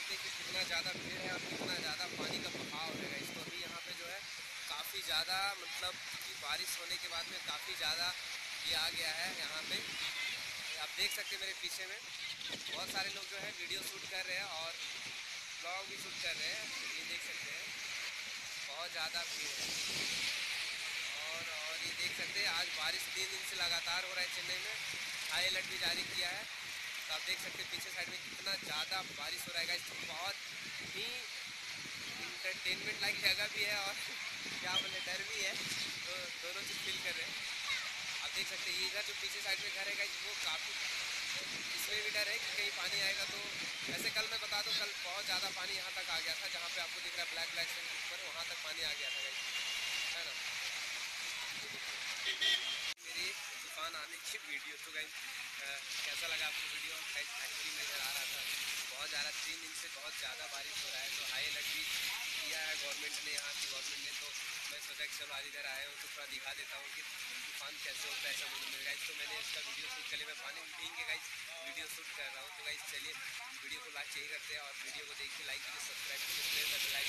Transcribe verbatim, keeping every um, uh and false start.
सकते हैं कि कितना ज़्यादा भीड़ है और कितना ज़्यादा पानी का बहाव है गाइस। तो अभी यहाँ पे जो है काफ़ी ज़्यादा मतलब कि बारिश होने के बाद में काफ़ी ज़्यादा ये आ गया है यहाँ पे। आप देख सकते हैं मेरे पीछे में बहुत सारे लोग जो है वीडियो शूट कर रहे हैं और ब्लॉग भी शूट कर रहे हैं। ये देख सकते हैं बहुत ज़्यादा भीड़ है। और और ये देख सकते हैं आज बारिश तीन दिन से लगातार हो रहा है चेन्नई में, हाई अलर्ट भी जारी किया है। तो आप देख सकते हैं पीछे साइड में कितना ज़्यादा बारिश हो रहा है गाइस। तो बहुत ही इंटरटेनमेंट लाइक जगह भी है और क्या बोले डर भी है, तो दोनों चीज़ फील कर रहे हैं। आप देख सकते हैं इधर जो पीछे साइड में घर है गाइस वो काफ़ी, इसमें भी डर है कि कहीं पानी आएगा तो। वैसे कल मैं बता दूं कल बहुत ज़्यादा पानी यहाँ तक आ गया था, जहाँ पे आपको दिख रहा है ब्लैक ब्लैक से ऊपर वहाँ तक पानी आ गया था गाइस, है ना। मेरी तूफान आने की वीडियो तो गाइस कैसा लगा आपको वीडियो। गाइस एक्चुअली मैं इधर आ रहा था बहुत ज़्यादा, तीन दिन से बहुत ज़्यादा बारिश हो रहा है, तो हाई अलर्ट भी किया है गवर्नमेंट ने, यहाँ की गवर्नमेंट ने। तो मैं सोचा कि चलो आज इधर आया हूँ तो थोड़ा दिखा देता हूँ कि तूफान कैसे होता है ऐसा बोलूँ मेरे गाइस। तो मैंने इसका वीडियो शूट कर लिया, मैं पानी में भीग के गाइस वीडियो शूट कर रहा हूँ। तो गाइस चलिए वीडियो को लाइक यही करते हैं और वीडियो को देखिए, लाइक कीजिए, सब्सक्राइब कीजिए,